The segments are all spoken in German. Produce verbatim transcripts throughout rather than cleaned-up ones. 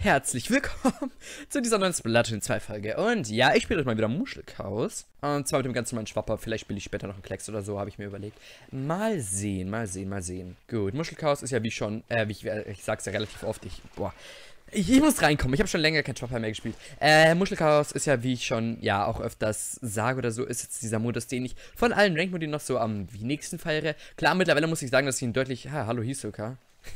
herzlich willkommen zu dieser neuen Splatoon zwei Folge. Und ja, ich spiele euch mal wieder Muschelchaos. Und zwar mit dem ganz normalen Schwapper. Vielleicht spiele ich später noch einen Klecks oder so, habe ich mir überlegt. Mal sehen, mal sehen, mal sehen. Gut, Muschelchaos ist ja wie schon, äh, wie ich, ich sag's ja relativ oft, ich, boah. Ich, ich muss reinkommen, ich habe schon länger kein Schwapper mehr gespielt. Äh, Muschelchaos ist ja, wie ich schon, ja, auch öfters sage oder so, ist jetzt dieser Modus, den ich von allen Rankmodi noch so am wenigsten feiere. Klar, mittlerweile muss ich sagen, dass ich ihn deutlich, ha, hallo Hisoka.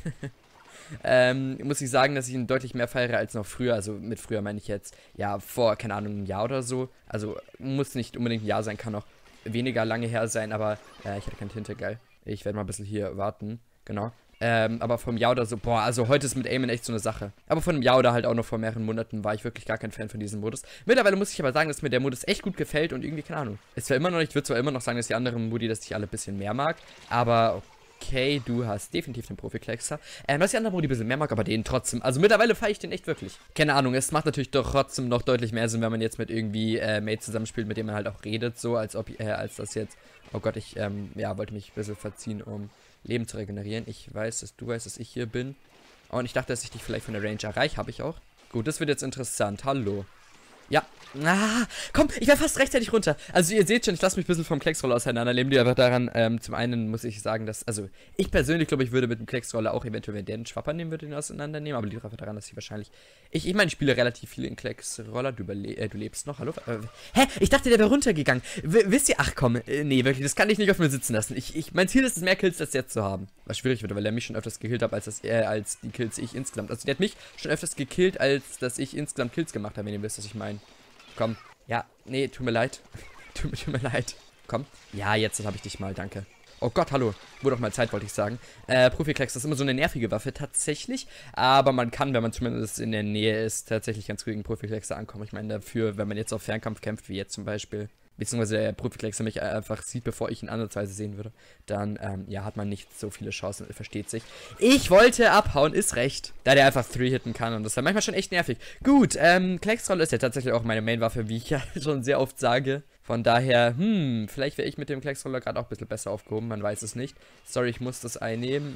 Ähm, muss ich sagen, dass ich ihn deutlich mehr feiere als noch früher. Also mit früher meine ich jetzt, ja, vor, keine Ahnung, einem Jahr oder so. Also muss nicht unbedingt ein Jahr sein, kann auch weniger lange her sein, aber äh, ich hatte keine Tinte, geil. Ich werde mal ein bisschen hier warten, genau. Ähm, aber vom Jahr oder so, boah, also heute ist mit Aimen echt so eine Sache. Aber von einem Jahr oder halt auch noch vor mehreren Monaten war ich wirklich gar kein Fan von diesem Modus. Mittlerweile muss ich aber sagen, dass mir der Modus echt gut gefällt und irgendwie, keine Ahnung. Es war immer noch, ich würde zwar immer noch sagen, dass die anderen Modi, dass ich alle ein bisschen mehr mag, aber okay, du hast definitiv den Profi-Kleckser. Ähm, was die anderen Modi ein bisschen mehr mag, aber den trotzdem. Also mittlerweile feiere ich den echt wirklich. Keine Ahnung, es macht natürlich doch trotzdem noch deutlich mehr Sinn, wenn man jetzt mit irgendwie äh, Mates zusammenspielt, mit dem man halt auch redet, so, als ob, äh, als das jetzt, oh Gott, ich, ähm, ja, wollte mich ein bisschen verziehen, um Leben zu regenerieren. Ich weiß, dass du weißt, dass ich hier bin. Und ich dachte, dass ich dich vielleicht von der Range erreiche, habe ich auch. Gut, das wird jetzt interessant. Hallo. Ja. Ah, komm, ich werde fast rechtzeitig runter. Also ihr seht schon, ich lasse mich ein bisschen vom Klecksroller auseinandernehmen. Die aber daran, ähm, zum einen muss ich sagen, dass, also ich persönlich glaube, ich würde mit dem Klecksroller auch eventuell, wenn der einen Schwapper nehmen würde, den auseinandernehmen. Aber liegt einfach daran, dass ich wahrscheinlich, ich, ich meine, ich spiele relativ viel in Klecksroller. Du, äh, du lebst noch, hallo? Äh, hä? Ich dachte, der wäre runtergegangen. W wisst ihr, ach komm, äh, nee, wirklich, das kann ich nicht auf mir sitzen lassen. Ich, ich, mein Ziel ist es, mehr Kills als jetzt zu haben. Was schwierig wird, weil er mich schon öfters gekillt hat, als, das, äh, als die Kills ich insgesamt. Also der hat mich schon öfters gekillt, als dass ich insgesamt Kills gemacht habe, wenn ihr wisst, was ich meine. Komm. Ja, nee, tut mir leid. tut, mir, tut mir leid. Komm. Ja, jetzt habe ich dich mal, danke. Oh Gott, hallo. Wurde auch mal Zeit, wollte ich sagen. Äh, Profi-Klecks, das ist immer so eine nervige Waffe, tatsächlich. Aber man kann, wenn man zumindest in der Nähe ist, tatsächlich ganz gut gegen Profi-Kleckser ankommen. Ich meine, dafür, wenn man jetzt auf Fernkampf kämpft, wie jetzt zum Beispiel, beziehungsweise der Profi-Kleckser mich einfach sieht, bevor ich ihn ansatzweise sehen würde, dann, ähm, ja, hat man nicht so viele Chancen, versteht sich. Ich wollte abhauen, ist recht. Da der einfach drei hitten kann und das ist dann manchmal schon echt nervig. Gut, ähm, Klecksrolle ist ja tatsächlich auch meine Main-Waffe, wie ich ja schon sehr oft sage. Von daher, hm, vielleicht wäre ich mit dem Klecksroller gerade auch ein bisschen besser aufgehoben, man weiß es nicht. Sorry, ich muss das einnehmen.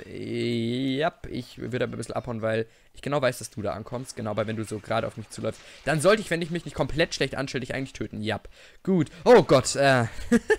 Ja, ich würde aber ein bisschen abhauen, weil ich genau weiß, dass du da ankommst. Genau, weil wenn du so gerade auf mich zuläufst, dann sollte ich, wenn ich mich nicht komplett schlecht anstelle, dich eigentlich töten. Ja, gut. Oh Gott, äh.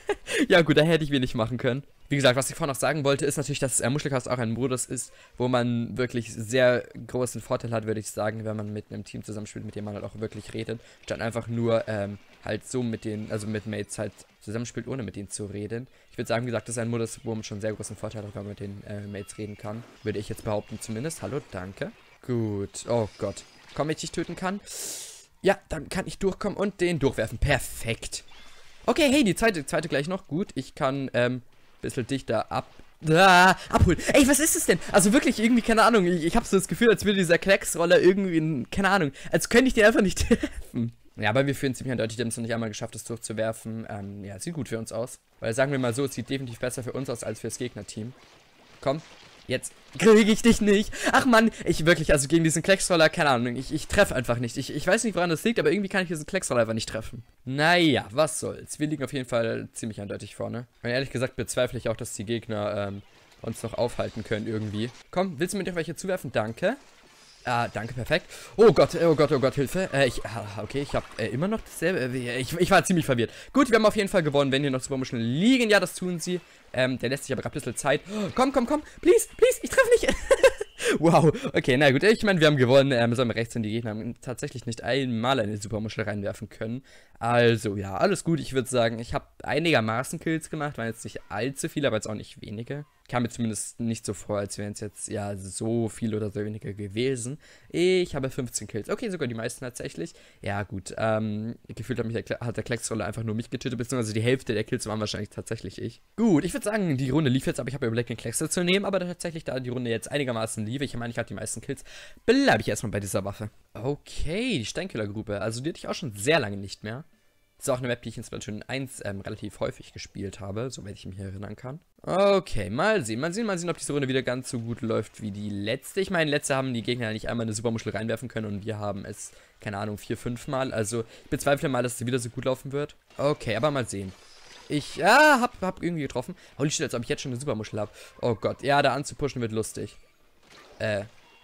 ja gut, da hätte ich wenig machen können. Wie gesagt, was ich vorhin noch sagen wollte, ist natürlich, dass äh, Muschelchaos auch ein Modus ist, wo man wirklich sehr großen Vorteil hat, würde ich sagen, wenn man mit einem Team zusammenspielt, mit dem man halt auch wirklich redet, statt einfach nur ähm, halt so mit den, also mit Mates halt zusammenspielt, ohne mit denen zu reden. Ich würde sagen, wie gesagt, das ist ein Modus, wo man schon sehr großen Vorteil hat, wenn man mit den äh, Mates reden kann. Würde ich jetzt behaupten zumindest. Hallo, danke. Gut, oh Gott. Komm, wenn ich dich töten kann. Ja, dann kann ich durchkommen und den durchwerfen. Perfekt. Okay, hey, die zweite, zweite gleich noch. Gut, ich kann, ähm, bisschen dichter ab... Ah, abholen. Ey, was ist es denn? Also wirklich irgendwie, keine Ahnung, ich, ich habe so das Gefühl, als würde dieser Klecksroller irgendwie, keine Ahnung, als könnte ich den einfach nicht treffen. Ja, aber wir führen ziemlich eindeutig, die haben es noch nicht einmal geschafft, das durchzuwerfen. Ähm, ja, sieht gut für uns aus. Weil, sagen wir mal so, es sieht definitiv besser für uns aus, als fürs Gegnerteam. Komm, jetzt kriege ich dich nicht. Ach Mann, ich wirklich, also gegen diesen Klecksroller, keine Ahnung, ich, ich treffe einfach nicht. Ich, ich weiß nicht, woran das liegt, aber irgendwie kann ich diesen Klecksroller einfach nicht treffen. Naja, was soll's. Wir liegen auf jeden Fall ziemlich eindeutig vorne. Und ehrlich gesagt bezweifle ich auch, dass die Gegner ähm, uns noch aufhalten können irgendwie. Komm, willst du mir doch welche zuwerfen? Danke. Ah, danke, perfekt. Oh Gott, oh Gott, oh Gott, Hilfe. Äh, ich, okay, ich habe äh, immer noch dasselbe. Äh, ich, ich war ziemlich verwirrt. Gut, wir haben auf jeden Fall gewonnen, wenn hier noch Supermuscheln liegen. Ja, das tun sie. Ähm, der lässt sich aber gerade ein bisschen Zeit. Oh, komm, komm, komm. Please, please, ich treffe nicht. Wow, okay, na gut, ich meine, wir haben gewonnen, ähm, so im Rechts sind die Gegner haben tatsächlich nicht einmal eine Supermuschel reinwerfen können. Also, ja, alles gut, ich würde sagen, ich habe einigermaßen Kills gemacht, waren jetzt nicht allzu viele, aber jetzt auch nicht wenige. Kam mir zumindest nicht so vor, als wären es jetzt, ja, so viel oder so weniger gewesen. Ich habe fünfzehn Kills, okay, sogar die meisten tatsächlich. Ja, gut, ähm, gefühlt hat, mich der, hat der Klecksroller einfach nur mich getötet, beziehungsweise die Hälfte der Kills waren wahrscheinlich tatsächlich ich. Gut, ich würde sagen, die Runde lief jetzt, aber ich habe überlegt, den Kleckser zu nehmen, aber tatsächlich, da die Runde jetzt einigermaßen lief, ich meine, ich hatte die meisten Kills, bleibe ich erstmal bei dieser Waffe. Okay, die Steinkillergrube, also die hatte ich auch schon sehr lange nicht mehr. Das ist auch eine Map, die ich in Splatoon eins ähm, relativ häufig gespielt habe, soweit ich mich erinnern kann. Okay, mal sehen, mal sehen, mal sehen, ob diese Runde wieder ganz so gut läuft wie die letzte. Ich meine, letzte haben die Gegner nicht einmal eine Supermuschel reinwerfen können und wir haben es, keine Ahnung, vier, fünf Mal. Also ich bezweifle mal, dass es wieder so gut laufen wird. Okay, aber mal sehen. Ich, ja, hab, hab irgendwie getroffen. Holy shit, als ob ich jetzt schon eine Supermuschel habe. Oh Gott, ja, da anzupushen wird lustig. Äh,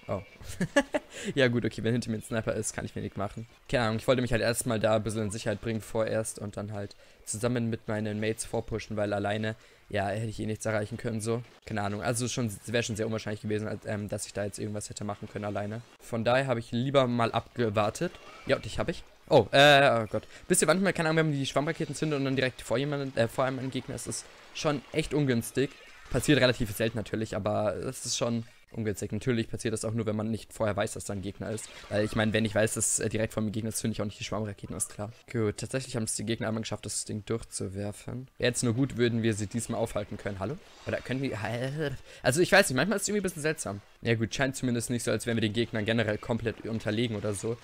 Oh. Ja gut, okay, wenn hinter mir ein Sniper ist, kann ich mir nicht machen. Keine Ahnung, ich wollte mich halt erstmal da ein bisschen in Sicherheit bringen vorerst und dann halt zusammen mit meinen Mates vorpushen, weil alleine, ja, hätte ich eh nichts erreichen können, so. Keine Ahnung, also schon, wäre schon sehr unwahrscheinlich gewesen, als, ähm, dass ich da jetzt irgendwas hätte machen können alleine. Von daher habe ich lieber mal abgewartet. Ja, dich habe ich. Oh, äh, oh Gott. Wisst ihr, manchmal, keine Ahnung, wenn man die Schwammraketen zündet und dann direkt vor jemanden, äh, vor einem Gegner ist, ist schon echt ungünstig. Passiert relativ selten natürlich, aber es ist schon ungünstig. Natürlich passiert das auch nur, wenn man nicht vorher weiß, dass da ein Gegner ist. Weil ich meine, wenn ich weiß, dass äh, direkt vor mir Gegner ist, zünde ich auch nicht die Schwammraketen, ist klar. Gut, tatsächlich haben es die Gegner einmal geschafft, das Ding durchzuwerfen. Wäre jetzt nur gut, würden wir sie diesmal aufhalten können. Hallo? Oder können wir... Also ich weiß nicht, manchmal ist es irgendwie ein bisschen seltsam. Ja gut, scheint zumindest nicht so, als wären wir den Gegnern generell komplett unterlegen oder so.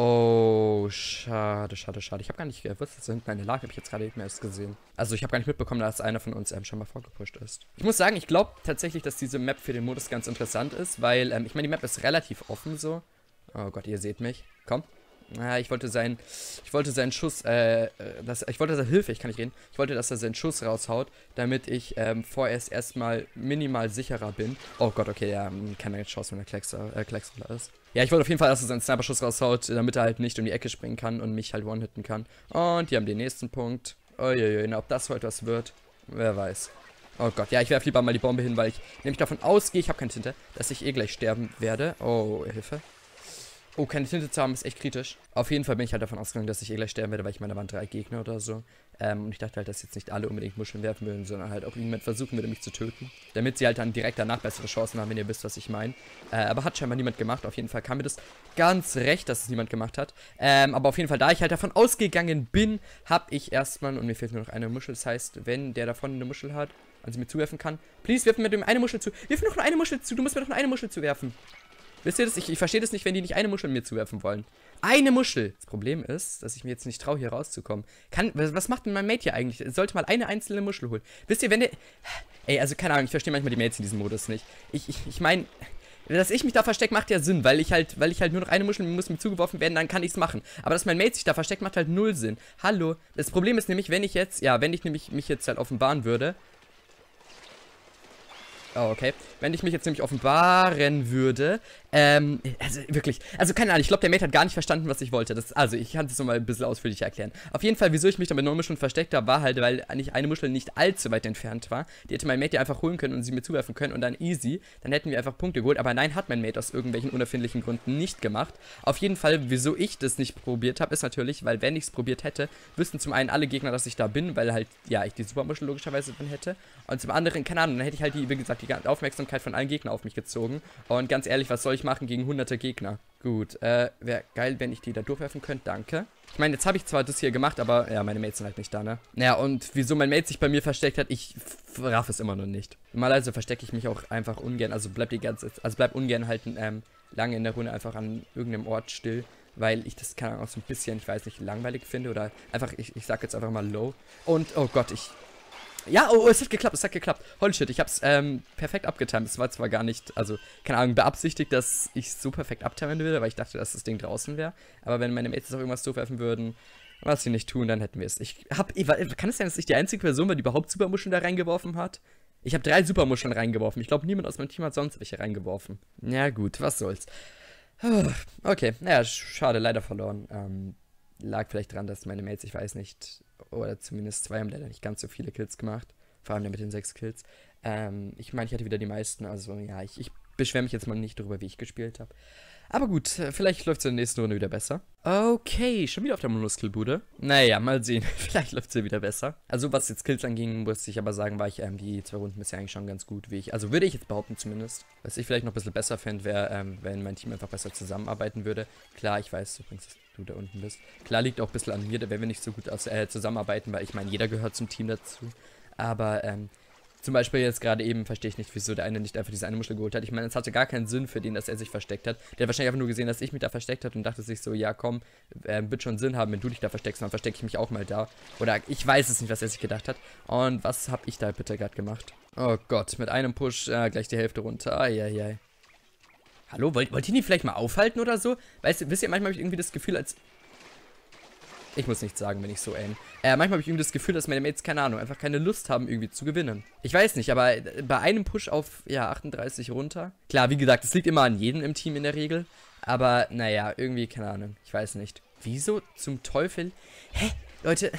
Oh, schade, schade, schade. Ich habe gar nicht gewusst, dass da hinten eine lag, habe ich jetzt gerade eben erst gesehen. Also ich habe gar nicht mitbekommen, dass einer von uns ähm, schon mal vorgepusht ist. Ich muss sagen, ich glaube tatsächlich, dass diese Map für den Modus ganz interessant ist, weil, ähm, ich meine, die Map ist relativ offen so. Oh Gott, ihr seht mich. Komm. Ah, ich wollte sein, ich wollte seinen Schuss, äh, das, ich wollte, dass er, Hilfe, ich kann nicht reden. Ich wollte, dass er seinen Schuss raushaut, damit ich, ähm, vorerst erstmal minimal sicherer bin. Oh Gott, okay, ja, keine Chance, wenn er Kleckser, äh, Kleckser ist. Ja, ich wollte auf jeden Fall, dass er seinen Sniper-Schuss raushaut, damit er halt nicht um die Ecke springen kann und mich halt one-hitten kann. Und die haben den nächsten Punkt. Uiuiui, na, ob das heute was wird, wer weiß. Oh Gott, ja, ich werfe lieber mal die Bombe hin, weil ich nämlich davon ausgehe, ich habe keine Tinte, dass ich eh gleich sterben werde. Oh, Hilfe. Oh, keine Tinte zu haben ist echt kritisch. Auf jeden Fall bin ich halt davon ausgegangen, dass ich eh gleich sterben werde, weil ich meine, da waren drei Gegner oder so. Ähm, und ich dachte halt, dass jetzt nicht alle unbedingt Muscheln werfen würden, sondern halt auch irgendjemand versuchen würde, mich zu töten. Damit sie halt dann direkt danach bessere Chancen haben, wenn ihr wisst, was ich meine. Äh, aber hat scheinbar niemand gemacht. Auf jeden Fall kam mir das ganz recht, dass es niemand gemacht hat. Ähm, aber auf jeden Fall, da ich halt davon ausgegangen bin, habe ich erstmal, und mir fehlt nur noch eine Muschel. Das heißt, wenn der davon eine Muschel hat, und sie mir zuwerfen kann, please, wirf mir dem eine Muschel zu. Wirf mir doch nur eine Muschel zu. Du musst mir doch nur eine Muschel zuwerfen. Wisst ihr das? Ich, ich verstehe das nicht, wenn die nicht eine Muschel mir zuwerfen wollen. Eine Muschel! Das Problem ist, dass ich mir jetzt nicht traue, hier rauszukommen. Kann, was, was macht denn mein Mate hier eigentlich? Er sollte mal eine einzelne Muschel holen. Wisst ihr, wenn der... Ey, also keine Ahnung, ich verstehe manchmal die Mates in diesem Modus nicht. Ich, ich, ich meine... Dass ich mich da verstecke, macht ja Sinn, weil ich halt, weil ich halt nur noch eine Muschel, mir muss mir zugeworfen werden, dann kann ich es machen. Aber dass mein Mate sich da versteckt, macht halt null Sinn. Hallo? Das Problem ist nämlich, wenn ich jetzt, ja, wenn ich nämlich mich jetzt halt offenbaren würde... Oh, okay. Wenn ich mich jetzt nämlich offenbaren würde, ähm, also wirklich, also keine Ahnung, ich glaube, der Mate hat gar nicht verstanden, was ich wollte. Das, also, ich kann es nochmal ein bisschen ausführlicher erklären. Auf jeden Fall, wieso ich mich da mit neun Muscheln versteckt habe, war halt, weil eigentlich eine Muschel nicht allzu weit entfernt war. Die hätte mein Mate ja einfach holen können und sie mir zuwerfen können und dann easy. Dann hätten wir einfach Punkte geholt. Aber nein, hat mein Mate aus irgendwelchen unerfindlichen Gründen nicht gemacht. Auf jeden Fall, wieso ich das nicht probiert habe, ist natürlich, weil wenn ich es probiert hätte, wüssten zum einen alle Gegner, dass ich da bin, weil halt, ja, ich die Supermuschel logischerweise drin hätte. Und zum anderen, keine Ahnung, dann hätte ich halt die, wie gesagt, die Aufmerksamkeit von allen Gegnern auf mich gezogen. Und ganz ehrlich, was soll ich machen gegen hunderte Gegner? Gut, äh, wäre geil, wenn ich die da durchwerfen könnte, danke. Ich meine, jetzt habe ich zwar das hier gemacht, aber ja, meine Mates sind halt nicht da, ne? Naja, und wieso mein Mate sich bei mir versteckt hat, ich raff es immer noch nicht. Normalerweise verstecke ich mich auch einfach ungern, also bleib die ganze, also bleib ungern halt ähm, lange in der Runde einfach an irgendeinem Ort still, weil ich das, keine Ahnung, auch so ein bisschen, ich weiß nicht, langweilig finde oder einfach, ich, ich sag jetzt einfach mal low. Und, oh Gott, ich... Ja, oh, es hat geklappt, es hat geklappt. Holy shit, ich hab's ähm, perfekt abgetimt. Es war zwar gar nicht, also, keine Ahnung, beabsichtigt, dass ich so perfekt abtimen würde, weil ich dachte, dass das Ding draußen wäre. Aber wenn meine Mates auch irgendwas zuwerfen würden, was sie nicht tun, dann hätten wir es. Ich hab, kann es sein, dass ich die einzige Person war, die überhaupt Supermuscheln da reingeworfen hat? Ich habe drei Supermuscheln reingeworfen. Ich glaube, niemand aus meinem Team hat sonst welche reingeworfen. Ja gut, was soll's. Okay, naja, schade, leider verloren. Ähm, lag vielleicht dran, dass meine Mates, ich weiß nicht, oder zumindest zwei haben leider nicht ganz so viele Kills gemacht. Vor allem der mit den sechs Kills. Ähm, ich meine, ich hatte wieder die meisten, also ja, ich, ich beschwere mich jetzt mal nicht darüber, wie ich gespielt habe. Aber gut, vielleicht läuft es in der nächsten Runde wieder besser. Okay, schon wieder auf der Monoskill-Bude. Naja, mal sehen. Vielleicht läuft es ja wieder besser. Also was jetzt Kills anging, muss ich aber sagen, war ich ähm, die zwei Runden bisher eigentlich schon ganz gut, wie ich, also würde ich jetzt behaupten zumindest. Was ich vielleicht noch ein bisschen besser fände, wäre, ähm, wenn mein Team einfach besser zusammenarbeiten würde. Klar, ich weiß übrigens, dass du da unten bist. Klar liegt auch ein bisschen an mir, wenn wir nicht so gut aus, äh, zusammenarbeiten, weil ich meine, jeder gehört zum Team dazu. Aber, ähm, zum Beispiel jetzt gerade eben verstehe ich nicht, wieso der eine nicht einfach diese eine Muschel geholt hat. Ich meine, es hatte gar keinen Sinn für den, dass er sich versteckt hat. Der hat wahrscheinlich einfach nur gesehen, dass ich mich da versteckt habe und dachte sich so, ja komm, äh, wird schon Sinn haben, wenn du dich da versteckst, dann verstecke ich mich auch mal da. Oder ich weiß es nicht, was er sich gedacht hat. Und was habe ich da bitte gerade gemacht? Oh Gott, mit einem Push äh, gleich die Hälfte runter. Eieiei. Hallo, wollt, wollt ihr die vielleicht mal aufhalten oder so? Weißt du, wisst ihr, manchmal habe ich irgendwie das Gefühl, als... Ich muss nichts sagen, wenn ich so aim. Äh, manchmal habe ich irgendwie das Gefühl, dass meine Mates, keine Ahnung, einfach keine Lust haben, irgendwie zu gewinnen. Ich weiß nicht, aber bei einem Push auf, ja, achtunddreißig runter. Klar, wie gesagt, das liegt immer an jedem im Team in der Regel. Aber, naja, irgendwie, keine Ahnung, ich weiß nicht. Wieso zum Teufel? Hä? Leute.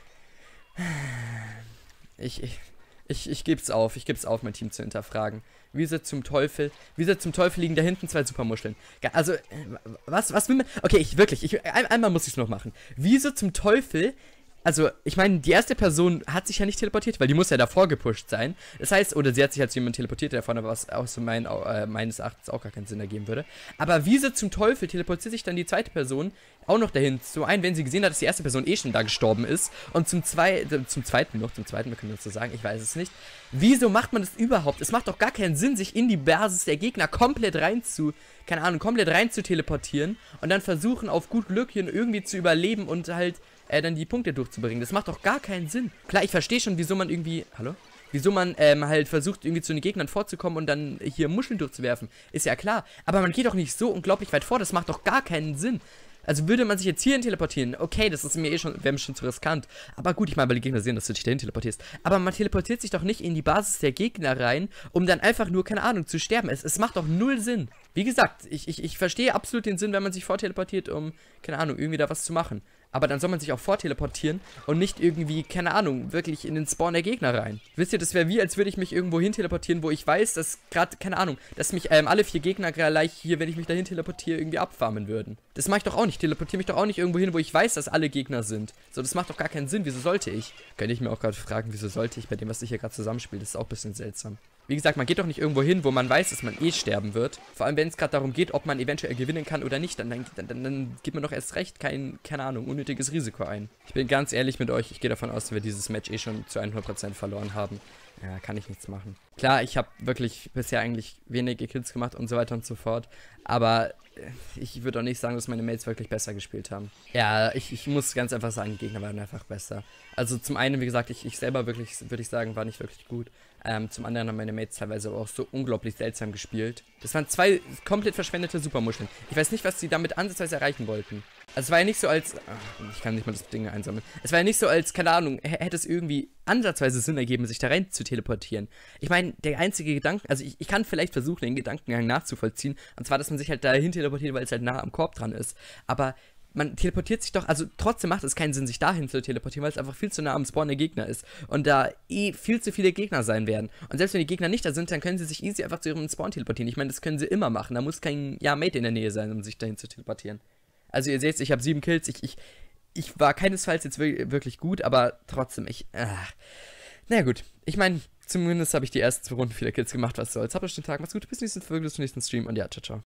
Ich, ich, ich, ich geb's auf, ich geb's auf, mein Team zu hinterfragen. Wieso zum Teufel, wieso zum Teufel liegen da hinten zwei Supermuscheln? Also, was, was will man, okay, ich, wirklich, ich, ein, einmal muss ich's noch machen. Wieso zum Teufel, also, ich meine, die erste Person hat sich ja nicht teleportiert, weil die muss ja davor gepusht sein. Das heißt, oder sie hat sich halt zu jemandem teleportiert, der vorne, was auch so mein, äh, meines Erachtens auch gar keinen Sinn ergeben würde. Aber wieso zum Teufel teleportiert sich dann die zweite Person auch noch dahin? Zum einen, wenn sie gesehen hat, dass die erste Person eh schon da gestorben ist. Und zum, zwei, zum zweiten noch, zum zweiten, wir können das so sagen, ich weiß es nicht. Wieso macht man das überhaupt? Es macht doch gar keinen Sinn, sich in die Basis der Gegner komplett rein zu, keine Ahnung, komplett rein zu teleportieren und dann versuchen, auf gut Glück hier irgendwie zu überleben und halt äh, dann die Punkte durchzubringen. Das macht doch gar keinen Sinn. Klar, ich verstehe schon, wieso man irgendwie, hallo? Wieso man ähm, halt versucht, irgendwie zu den Gegnern vorzukommen und dann hier Muscheln durchzuwerfen. Ist ja klar. Aber man geht doch nicht so unglaublich weit vor. Das macht doch gar keinen Sinn. Also würde man sich jetzt hierhin teleportieren, okay, das ist mir eh schon, wäre mir schon zu riskant. Aber gut, ich meine, weil die Gegner sehen, dass du dich dahin teleportierst. Aber man teleportiert sich doch nicht in die Basis der Gegner rein, um dann einfach nur, keine Ahnung, zu sterben. Es, es macht doch null Sinn. Wie gesagt, ich, ich, ich verstehe absolut den Sinn, wenn man sich vorteleportiert, um, keine Ahnung, irgendwie da was zu machen. Aber dann soll man sich auch vorteleportieren und nicht irgendwie, keine Ahnung, wirklich in den Spawn der Gegner rein. Wisst ihr, das wäre wie, als würde ich mich irgendwo hin teleportieren, wo ich weiß, dass gerade, keine Ahnung, dass mich ähm, alle vier Gegner gleich hier, wenn ich mich dahin teleportiere, irgendwie abfarmen würden. Das mache ich doch auch nicht. Ich teleportiere mich doch auch nicht irgendwo hin, wo ich weiß, dass alle Gegner sind. So, das macht doch gar keinen Sinn. Wieso sollte ich? Könnte ich mir auch gerade fragen, wieso sollte ich bei dem, was ich hier gerade zusammenspiele? Das ist auch ein bisschen seltsam. Wie gesagt, man geht doch nicht irgendwo hin, wo man weiß, dass man eh sterben wird. Vor allem, wenn es gerade darum geht, ob man eventuell gewinnen kann oder nicht, dann, dann, dann, dann gibt man doch erst recht kein, keine Ahnung, unnötiges Risiko ein. Ich bin ganz ehrlich mit euch, ich gehe davon aus, dass wir dieses Match eh schon zu hundert Prozent verloren haben. Ja, kann ich nichts machen. Klar, ich habe wirklich bisher eigentlich wenige Kills gemacht und so weiter und so fort. Aber ich würde auch nicht sagen, dass meine Mates wirklich besser gespielt haben. Ja, ich, ich muss ganz einfach sagen, die Gegner waren einfach besser. Also zum einen, wie gesagt, ich, ich selber wirklich, würde ich sagen, war nicht wirklich gut. Ähm, zum anderen haben meine Mates teilweise auch so unglaublich seltsam gespielt. Das waren zwei komplett verschwendete Supermuscheln. Ich weiß nicht, was sie damit ansatzweise erreichen wollten. Also es war ja nicht so als... Ach, ich kann nicht mal das Ding einsammeln. Es war ja nicht so als, keine Ahnung, hätte es irgendwie ansatzweise Sinn ergeben, sich da rein zu teleportieren. Ich meine, der einzige Gedanke... Also ich, ich kann vielleicht versuchen, den Gedankengang nachzuvollziehen. Und zwar, dass man sich halt dahin teleportiert, weil es halt nah am Korb dran ist. Aber man teleportiert sich doch... Also trotzdem macht es keinen Sinn, sich dahin zu teleportieren, weil es einfach viel zu nah am Spawn der Gegner ist. Und da eh viel zu viele Gegner sein werden. Und selbst wenn die Gegner nicht da sind, dann können sie sich easy einfach zu ihrem Spawn teleportieren. Ich meine, das können sie immer machen. Da muss kein ja, Mate in der Nähe sein, um sich dahin zu teleportieren. Also ihr seht, ich habe sieben Kills, ich, ich, ich war keinesfalls jetzt wirklich gut, aber trotzdem, ich, ach. Naja gut, ich meine, zumindest habe ich die ersten zwei Runden viele Kills gemacht, was soll's. Habt einen schönen Tag, macht's gut, bis nächsten Folge, bis zum nächsten Stream und ja, ciao, ciao.